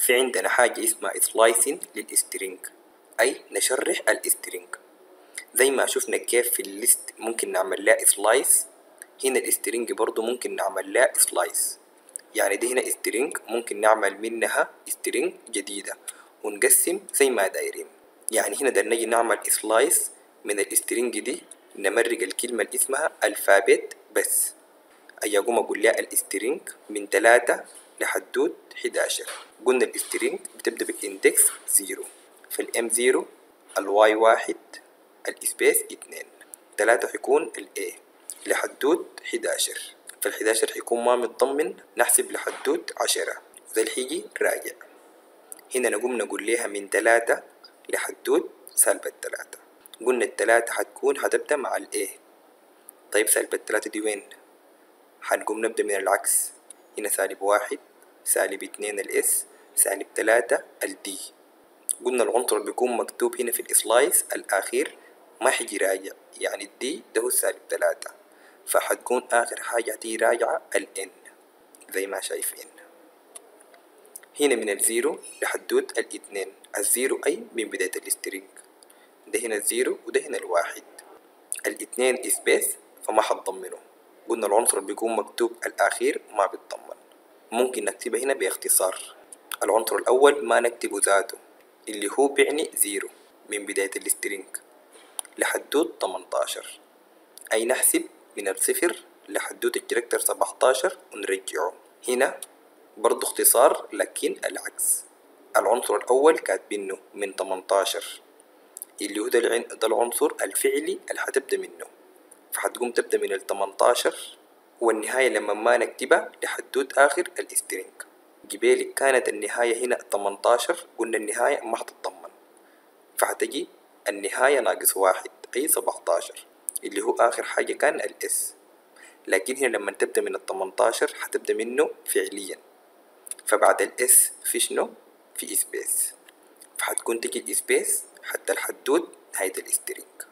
في عندنا حاجة اسمها slicing للسترينج، أي نشرح السترينج. زي ما شفنا كيف في الليست ممكن نعمل لها سلايس، هنا السترينج برضو ممكن نعمل لها سلايس. يعني دي هنا سترينج ممكن نعمل منها سترينج جديدة ونقسم زي ما دايرين. يعني هنا ده نجي نعمل سلايس من السترينج دي، نمرق الكلمة اللي اسمها الفابت بس. أي أقوم أقول لها السترينج من 3 لحدود 11. قلنا السترينج بتبدأ بالإندكس 0، فالإم 0 الواي 1 السبيس 2، 3 حيكون الإيه لحدود 11، فال11 حيكون ما متضمن نحسب لحدود 10 وده الحيجي راجع. هنا نقوم نقول لها من 3 لحدود -3. قلنا ال3 حتبدأ مع الإيه. طيب -3 دي وين؟ حنقوم نبدأ من العكس، هنا -1 -2 الإس -3 الدي. قلنا العنصر اللي بيكون مكتوب هنا في السلايس الأخير ما حيجي راجع، يعني الدي ده هو -3، فحتكون آخر حاجة هتيجي راجعة الإن زي ما شايفين. هنا من الزيرو لحدود الاتنين، الزيرو أي من بداية السترينج، ده هنا الزيرو وده هنا الواحد، الاتنين سبيس فما حتضمنه. قلنا العنصر اللي بيكون مكتوب الأخير ما بيتضمن. ممكن نكتبها هنا باختصار. العنصر الأول ما نكتبه ذاته اللي هو بيعني زيرو من بداية السترينج لحدود 18، أي نحسب من الصفر لحدود الكاركتر 17 ونرجعه. هنا برضو اختصار لكن العكس. العنصر الأول كاتبينه من 18 اللي هو ده العنصر الفعلي اللي حتبدأ منه، فحتقوم تبدأ من ال18 والنهاية لما ما نكتبها لحدود آخر السترينج. جبالك كانت النهاية هنا 18، قلنا النهاية ما حتتضمن، فحتجي النهاية -1 أي 17 اللي هو آخر حاجة كان الإس. لكن هنا لما تبدأ من ال18 حتبدأ منه فعليا، فبعد الإس في شنو؟ في سبيس، فحتكون تجي السبيس حتى الحدود نهاية السترينج.